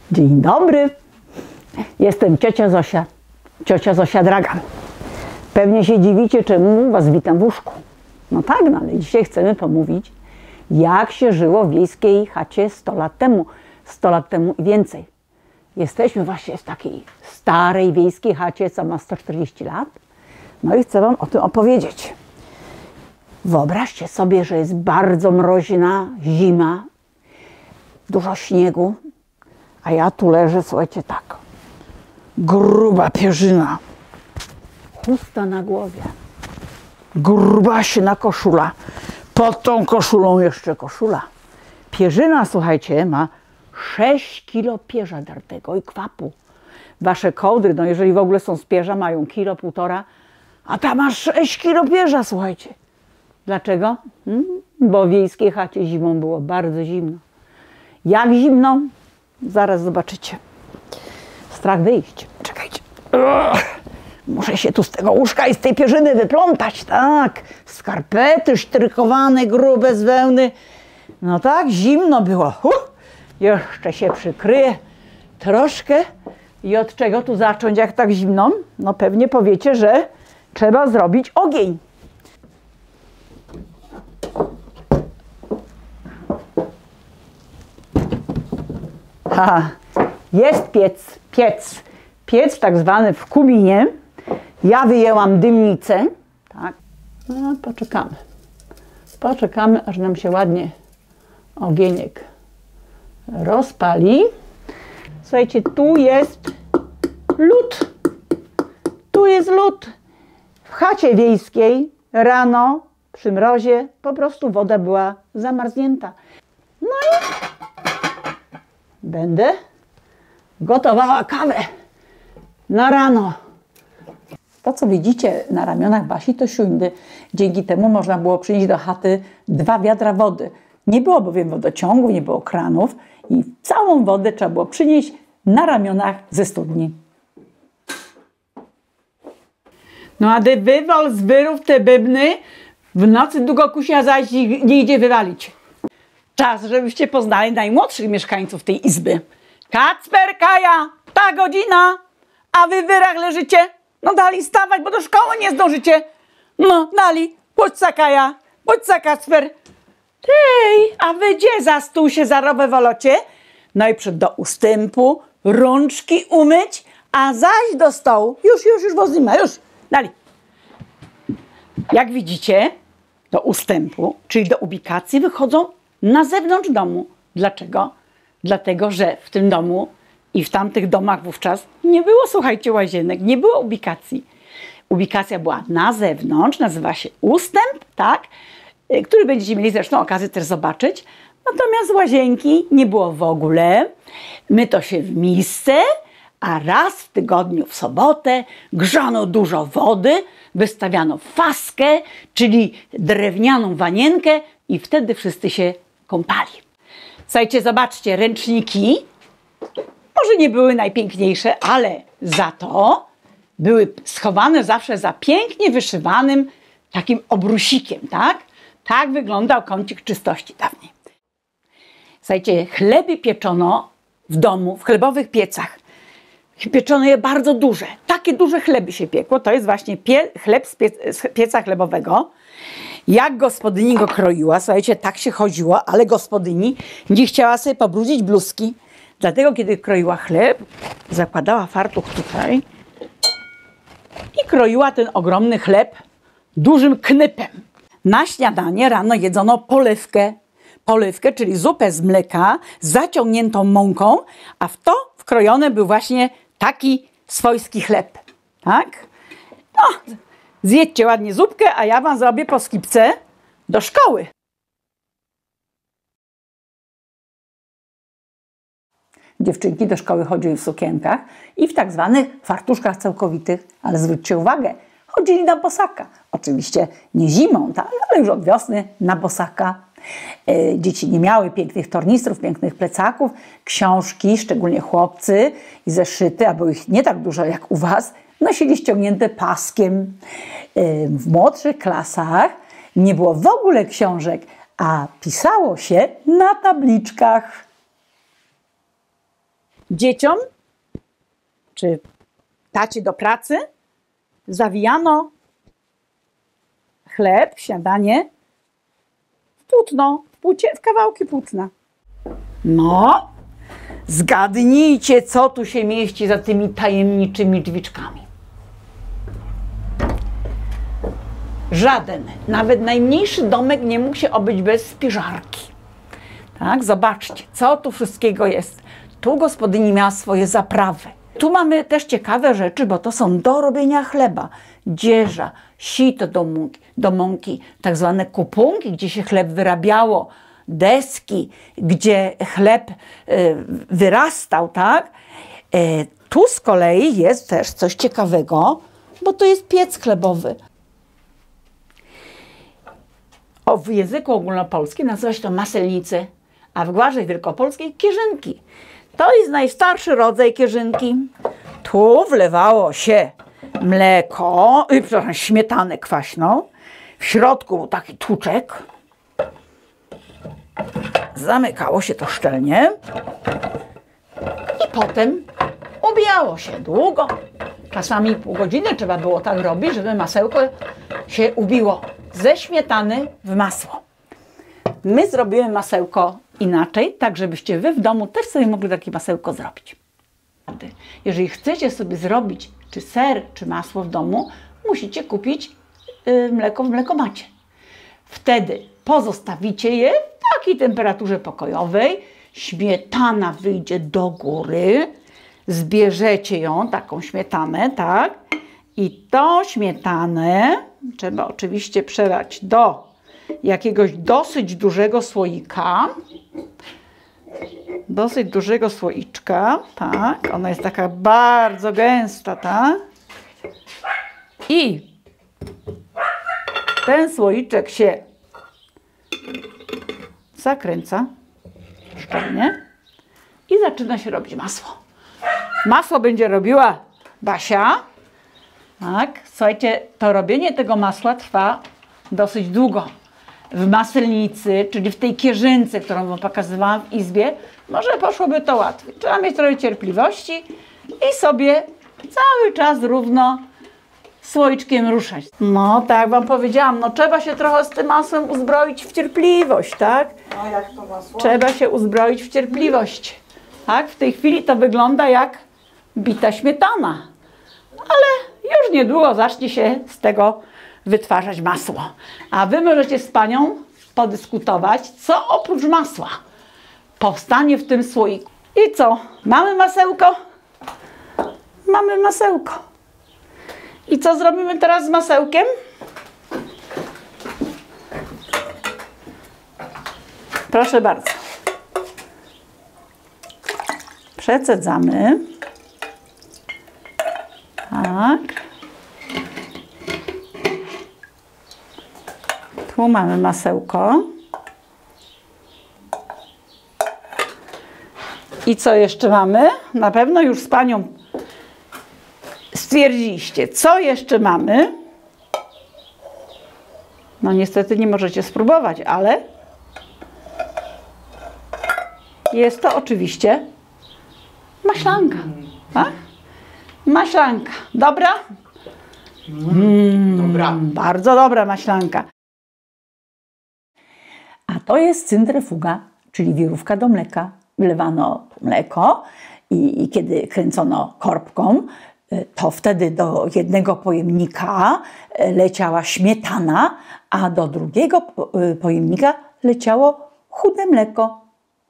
Dzień dobry, jestem ciocia Zosia Dragan. Pewnie się dziwicie, czemu was witam w łóżku. No tak, no ale dzisiaj chcemy pomówić, jak się żyło w wiejskiej chacie 100 lat temu, 100 lat temu i więcej. Jesteśmy właśnie w takiej starej wiejskiej chacie, co ma 140 lat. No i chcę wam o tym opowiedzieć. Wyobraźcie sobie, że jest bardzo mroźna zima, dużo śniegu, a ja tu leżę, słuchajcie, tak, gruba pierzyna, chusta na głowie, grubasina koszula, pod tą koszulą jeszcze koszula. Pierzyna, słuchajcie, ma 6 kilo pierza dartego i kwapu. Wasze kołdry, no jeżeli w ogóle są z pierza, mają 1,5 kilo, a ta ma 6 kilo pierza, słuchajcie. Dlaczego? Bo w wiejskiej chacie zimą było bardzo zimno. Jak zimno? Zaraz zobaczycie. Strach wyjść. Czekajcie. Muszę się tu z tego łóżka i z tej pierzyny wyplątać. Tak. Skarpety sztrykowane, grube z wełny. No tak, zimno było. Jeszcze się przykryję troszkę. I od czego tu zacząć, jak tak zimno? No pewnie powiecie, że trzeba zrobić ogień. Jest piec tak zwany w kuminie. Ja wyjęłam dymnicę. Tak. No, poczekamy, aż nam się ładnie ogieniek rozpali. Słuchajcie, tu jest lód. Tu jest lód. W chacie wiejskiej rano przy mrozie po prostu woda była zamarznięta. No i będę gotowała kawę na rano. To, co widzicie na ramionach Basi, to siundy. Dzięki temu można było przynieść do chaty 2 wiadra wody. Nie było bowiem wodociągów, nie było kranów i całą wodę trzeba było przynieść na ramionach ze studni. No a gdy wywal z wyrów te bybny, w nocy długo kusia zaś nie idzie wywalić. Czas, żebyście poznali najmłodszych mieszkańców tej izby. Kacper, Kaja, ta godzina, a wy w wyrach leżycie? No dali stawać, bo do szkoły nie zdążycie. No dali, pójdźca Kaja, pójdźca Kacper. Tej, a wy gdzie za stół się za robę wolocie? No i przed do ustępu, rączki umyć, a zaś do stołu. Już woz nie ma, już, dali. Jak widzicie, do ustępu, czyli do ubikacji wychodzą na zewnątrz domu. Dlaczego? Dlatego, że w tym domu i w tamtych domach wówczas nie było, słuchajcie, łazienek, nie było ubikacji. Ubikacja była na zewnątrz, nazywa się ustęp, tak? Który będziecie mieli zresztą okazję też zobaczyć. Natomiast łazienki nie było w ogóle. Myto się w misce, a raz w tygodniu w sobotę grzano dużo wody, wystawiano faskę, czyli drewnianą wanienkę i wtedy wszyscy się kąpali. Słuchajcie, zobaczcie, ręczniki może nie były najpiękniejsze, ale za to były schowane zawsze za pięknie wyszywanym takim obrusikiem, tak? Tak wyglądał kącik czystości dawniej. Słuchajcie, chleby pieczono w domu, w chlebowych piecach. Pieczono je bardzo duże. Takie duże chleby się piekło. To jest właśnie chleb z pieca chlebowego. Jak gospodyni go kroiła, słuchajcie, tak się chodziło, ale gospodyni nie chciała sobie pobrudzić bluzki. Dlatego, kiedy kroiła chleb, zakładała fartuch tutaj i kroiła ten ogromny chleb dużym knypem. Na śniadanie rano jedzono polewkę. Polewkę, czyli zupę z mleka z zaciągniętą mąką, a w to wkrojony był właśnie taki swojski chleb. Tak? No, zjedźcie ładnie zupkę, a ja wam zrobię poskipce do szkoły. Dziewczynki do szkoły chodziły w sukienkach i w tak zwanych fartuszkach całkowitych, ale zwróćcie uwagę, chodzili na bosaka. Oczywiście nie zimą, tak? Ale już od wiosny na bosaka. Dzieci nie miały pięknych tornistrów, pięknych plecaków, książki, szczególnie chłopcy i zeszyty, a było ich nie tak dużo jak u was, nosili ściągnięte paskiem. W młodszych klasach nie było w ogóle książek, a pisało się na tabliczkach. Dzieciom czy tacie do pracy zawijano chleb, śniadanie w płótno, w kawałki płótna. No, zgadnijcie, co tu się mieści za tymi tajemniczymi drzwiczkami. Żaden, nawet najmniejszy domek nie mógł się obyć bez spiżarki. Tak, zobaczcie, co tu wszystkiego jest. Tu gospodyni miała swoje zaprawy. Tu mamy też ciekawe rzeczy, bo to są do robienia chleba. Dzieża, sito do mąki, tak zwane kupunki, gdzie się chleb wyrabiało, deski, gdzie chleb wyrastał, tak? Tu z kolei jest też coś ciekawego, bo to jest piec chlebowy. W języku ogólnopolskim nazywa się to maselnicy, a w gwarze wielkopolskiej kierzynki. To jest najstarszy rodzaj kierzynki. Tu wlewało się mleko, śmietanę kwaśną. W środku był taki tłuczek. Zamykało się to szczelnie. I potem ubijało się długo. Czasami pół godziny trzeba było tak robić, żeby masełko się ubiło ze śmietany w masło. My zrobimy masełko inaczej, tak żebyście wy w domu też sobie mogli takie masełko zrobić. Jeżeli chcecie sobie zrobić czy ser, czy masło w domu, musicie kupić mleko w mlekomacie. Wtedy pozostawicie je w takiej temperaturze pokojowej, śmietana wyjdzie do góry, zbierzecie ją, taką śmietanę, tak? I tą śmietanę trzeba oczywiście przelać do jakiegoś dosyć dużego słoika. Dosyć dużego słoiczka, tak? Ona jest taka bardzo gęsta, tak? I ten słoiczek się zakręca szczelnie i zaczyna się robić masło. Masło będzie robiła Basia. Tak? Słuchajcie, to robienie tego masła trwa dosyć długo. W maselnicy, czyli w tej kierzynce, którą wam pokazywałam w izbie, może poszłoby to łatwiej. Trzeba mieć trochę cierpliwości i sobie cały czas równo słoiczkiem ruszać. No, tak jak wam powiedziałam, no trzeba się trochę z tym masłem uzbroić w cierpliwość, tak? A jak to masło? Trzeba się uzbroić w cierpliwość. Tak? W tej chwili to wygląda jak bita śmietana. Ale już niedługo zacznie się z tego wytwarzać masło. A wy możecie z panią podyskutować, co oprócz masła powstanie w tym słoiku. I co? Mamy masełko? Mamy masełko. I co zrobimy teraz z masełkiem? Proszę bardzo. Przecedzamy. Tak. Tu mamy masełko. I co jeszcze mamy? Na pewno już z panią stwierdziliście, co jeszcze mamy. No niestety nie możecie spróbować, ale jest to oczywiście maślanka. Tak? Maślanka. Dobra? Dobra. Bardzo dobra maślanka. A to jest centryfuga, czyli wirówka do mleka. Wlewano mleko i kiedy kręcono korbką, to wtedy do jednego pojemnika leciała śmietana, a do drugiego pojemnika leciało chude mleko.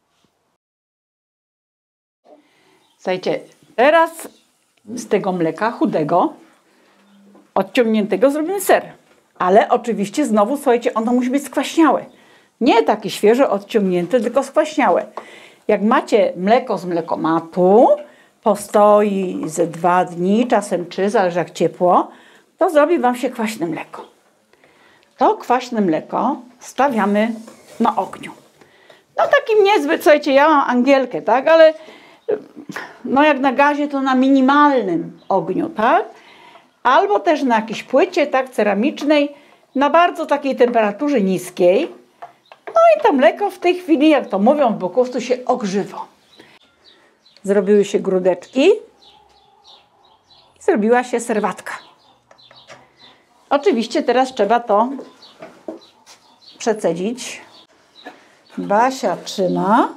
Słuchajcie, teraz z tego mleka chudego, odciągniętego zrobimy ser. Ale oczywiście znowu, słuchajcie, ono musi być skwaśniałe. Nie takie świeże odciągnięte, tylko skwaśniałe. Jak macie mleko z mlekomatu, postoi ze 2 dni, czasem 3, zależy jak ciepło, to zrobi wam się kwaśne mleko. To kwaśne mleko stawiamy na ogniu. No takim niezbyt, słuchajcie, ja mam Angielkę, tak, ale no jak na gazie to na minimalnym ogniu, tak? Albo też na jakiejś płycie, tak, ceramicznej, na bardzo takiej temperaturze niskiej. No i to mleko w tej chwili, jak to mówią w Bukowcu, się ogrzywa. zrobiły się grudeczki i zrobiła się serwatka. Oczywiście teraz trzeba to przecedzić. Basia trzyma.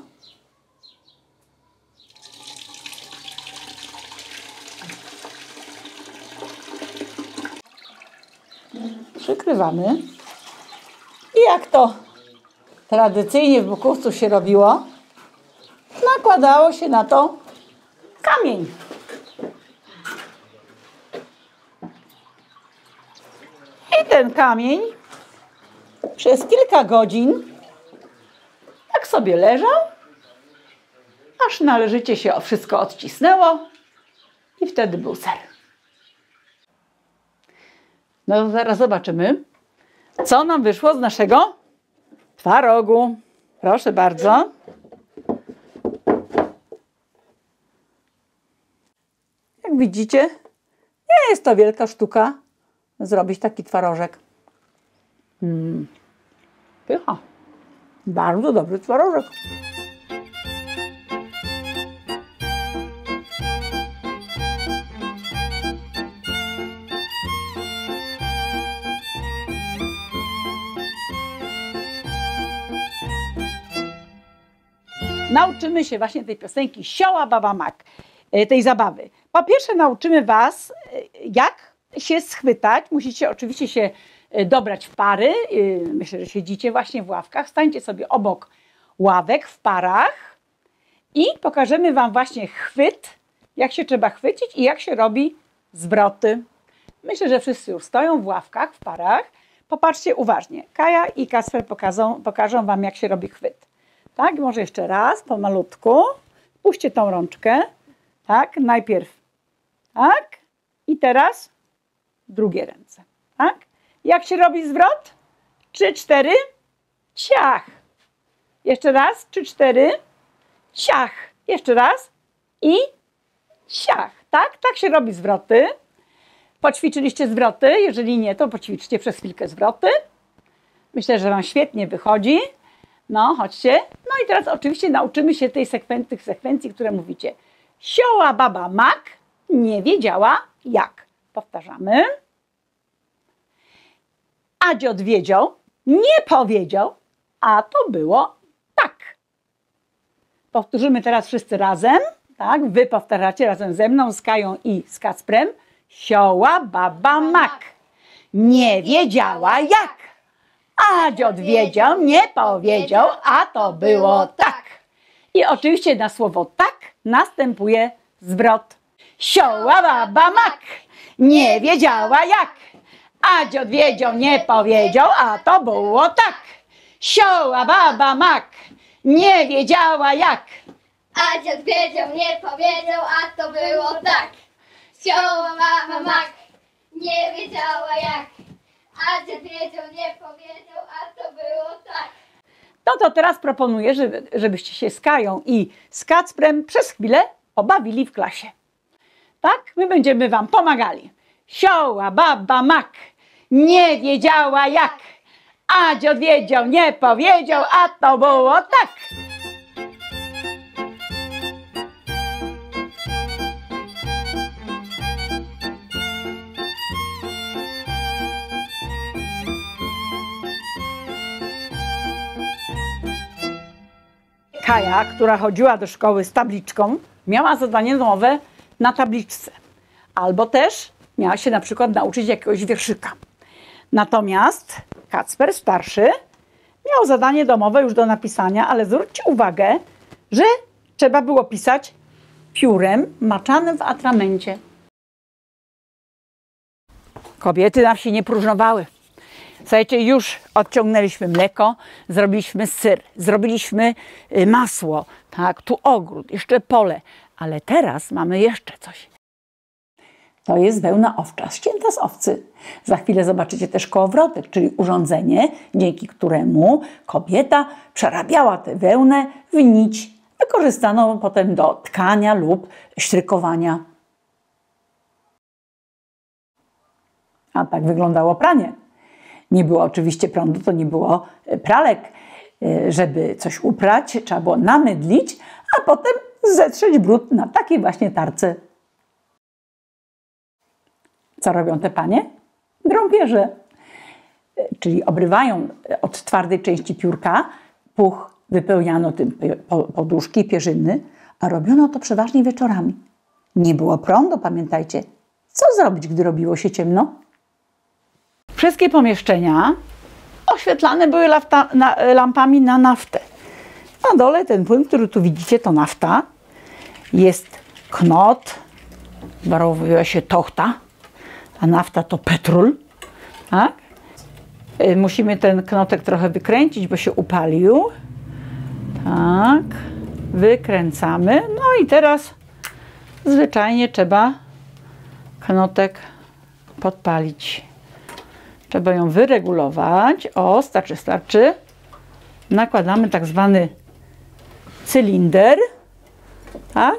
Przykrywamy. I jak to tradycyjnie w Bukowcu się robiło, nakładało się na to kamień. I ten kamień przez kilka godzin tak sobie leżał, aż należycie się wszystko odcisnęło i wtedy był ser. No to zaraz zobaczymy, co nam wyszło z naszego twarogu. Proszę bardzo. Jak widzicie, nie jest to wielka sztuka zrobić taki twarożek. Pycha. Bardzo dobry twarożek. Nauczymy się właśnie tej piosenki Sioła baba mak, tej zabawy. Po pierwsze nauczymy Was, jak się schwytać. Musicie oczywiście się dobrać w pary. Myślę, że siedzicie właśnie w ławkach. Stańcie sobie obok ławek w parach i pokażemy Wam właśnie chwyt, jak się trzeba chwycić i jak się robi zwroty. Myślę, że wszyscy już stoją w ławkach, w parach. Popatrzcie uważnie. Kaja i Kacper pokażą Wam, jak się robi chwyt. Tak, może jeszcze raz, pomalutku. Puśćcie tą rączkę. Tak, najpierw. Tak. I teraz drugie ręce. Tak. Jak się robi zwrot? 3, 4. Ciach. Jeszcze raz. 3, 4. Ciach. Jeszcze raz. I ciach. Tak, tak się robi zwroty. Poćwiczyliście zwroty? Jeżeli nie, to poćwiczcie przez chwilkę zwroty. Myślę, że Wam świetnie wychodzi. No, chodźcie. No i teraz oczywiście nauczymy się tych sekwencji, które mówicie. Sioła baba mak nie wiedziała jak. Powtarzamy. A dziot wiedział, nie powiedział, a to było tak. Powtórzymy teraz wszyscy razem. Tak, wy powtarzacie razem ze mną, z Kają i z Kacprem. Sioła baba mak nie wiedziała jak. A dziot wiedział, nie powiedział, a to było tak. I oczywiście na słowo tak następuje zwrot. Sioła baba mak nie wiedziała jak. A dziot wiedział, nie powiedział, a to było tak. Sioła baba mak nie wiedziała jak. A dziad wiedział, nie powiedział, a to było tak. Sioła baba mak nie wiedziała jak. A dziad wiedział, nie powiedział, a to było tak. No to teraz proponuję, żebyście się z Kają i z Kacprem przez chwilę pobawili w klasie. Tak? My będziemy Wam pomagali. Sioła baba mak nie wiedziała jak. A dziad wiedział, nie powiedział, a to było tak. Kaja, która chodziła do szkoły z tabliczką, miała zadanie domowe na tabliczce. Albo też miała się na przykład nauczyć jakiegoś wierszyka. Natomiast Kacper, starszy, miał zadanie domowe już do napisania, ale zwróćcie uwagę, że trzeba było pisać piórem maczanym w atramencie. Kobiety nam się nie próżnowały. Słuchajcie, już odciągnęliśmy mleko, zrobiliśmy syr, zrobiliśmy masło, tak, tu ogród, jeszcze pole, ale teraz mamy jeszcze coś. To jest wełna owcza, ścięta z owcy. Za chwilę zobaczycie też kołowrotek, czyli urządzenie, dzięki któremu kobieta przerabiała tę wełnę w nić, wykorzystaną potem do tkania lub sztrykowania. A tak wyglądało pranie. Nie było oczywiście prądu, to nie było pralek. Żeby coś uprać, trzeba było namydlić, a potem zetrzeć brud na takiej właśnie tarce. Co robią te panie? Drąbierze. Czyli obrywają od twardej części piórka, puch wypełniano tym poduszki, pierzyny, a robiono to przeważnie wieczorami. Nie było prądu, pamiętajcie. Co zrobić, gdy robiło się ciemno? Wszystkie pomieszczenia oświetlane były lampami na naftę. Na dole ten płyn, który tu widzicie, to nafta. Jest knot, barowywa się tochta, a nafta to petrol. Tak? Musimy ten knotek trochę wykręcić, bo się upalił. Tak, wykręcamy. No i teraz zwyczajnie trzeba knotek podpalić. Trzeba ją wyregulować. O, starczy. Nakładamy tak zwany cylinder. Tak?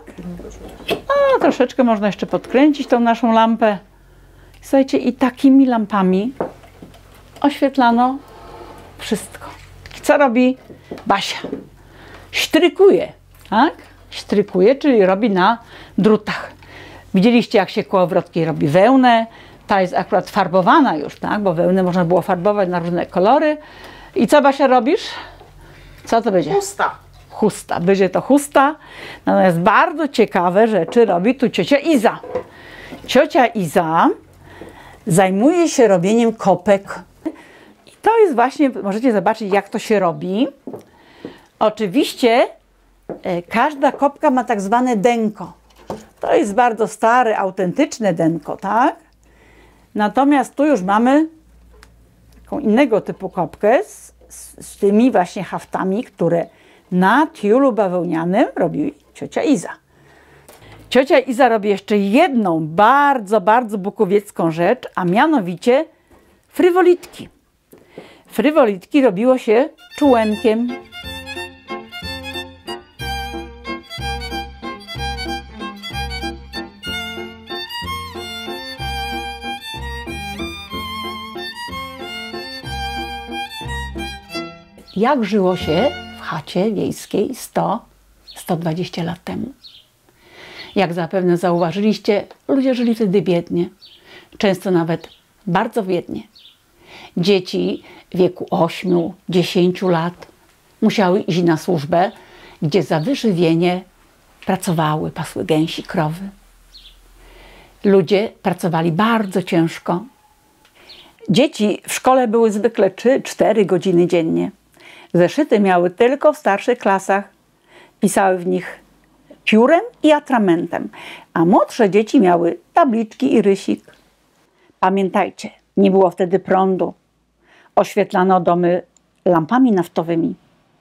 A troszeczkę można jeszcze podkręcić tą naszą lampę. Słuchajcie, i takimi lampami oświetlano wszystko. I co robi Basia? Sztrykuje, tak? Sztrykuje, czyli robi na drutach. Widzieliście, jak się kołowrotki robi wełnę. Ta jest akurat farbowana już, tak? Bo wełnę można było farbować na różne kolory. I co, Basia, robisz? Co to będzie? Chusta. Chusta. Będzie to chusta. Natomiast bardzo ciekawe rzeczy robi tu ciocia Iza. Ciocia Iza zajmuje się robieniem kopek. I to jest właśnie, możecie zobaczyć, jak to się robi. Oczywiście każda kopka ma tak zwane denko. To jest bardzo stare, autentyczne denko, tak? Natomiast tu już mamy taką innego typu kopkę z tymi właśnie haftami, które na tiulu bawełnianym robi ciocia Iza. Ciocia Iza robi jeszcze jedną bardzo, bardzo bukowiecką rzecz, a mianowicie frywolitki. Frywolitki robiło się czółenkiem. Jak żyło się w chacie wiejskiej 100-120 lat temu? Jak zapewne zauważyliście, ludzie żyli wtedy biednie, często nawet bardzo biednie. Dzieci w wieku 8-10 lat musiały iść na służbę, gdzie za wyżywienie pracowały, pasły gęsi, krowy. Ludzie pracowali bardzo ciężko. Dzieci w szkole były zwykle 3-4 godziny dziennie. Zeszyty miały tylko w starszych klasach. Pisały w nich piórem i atramentem, a młodsze dzieci miały tabliczki i rysik. Pamiętajcie, nie było wtedy prądu. Oświetlano domy lampami naftowymi.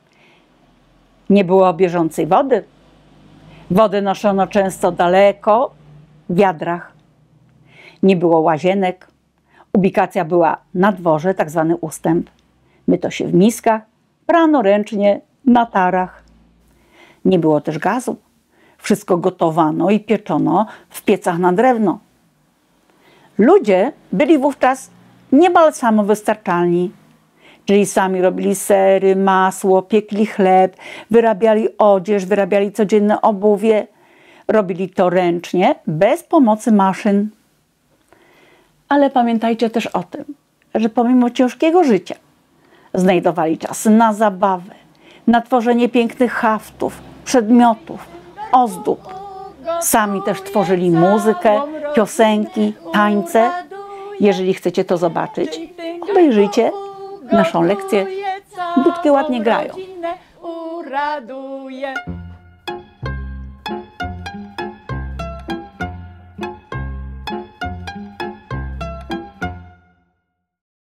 Nie było bieżącej wody. Wodę noszono często daleko w wiadrach. Nie było łazienek. Ubikacja była na dworze, tak zwany ustęp. Myto się w miskach, prano ręcznie na tarach. Nie było też gazu. Wszystko gotowano i pieczono w piecach na drewno. Ludzie byli wówczas niemal samowystarczalni. Czyli sami robili sery, masło, piekli chleb, wyrabiali odzież, wyrabiali codzienne obuwie. Robili to ręcznie, bez pomocy maszyn. Ale pamiętajcie też o tym, że pomimo ciężkiego życia znajdowali czas na zabawę, na tworzenie pięknych haftów, przedmiotów, ozdób. Sami też tworzyli muzykę, piosenki, tańce. Jeżeli chcecie to zobaczyć, obejrzyjcie naszą lekcję. Dudki ładnie grają. Uraduje.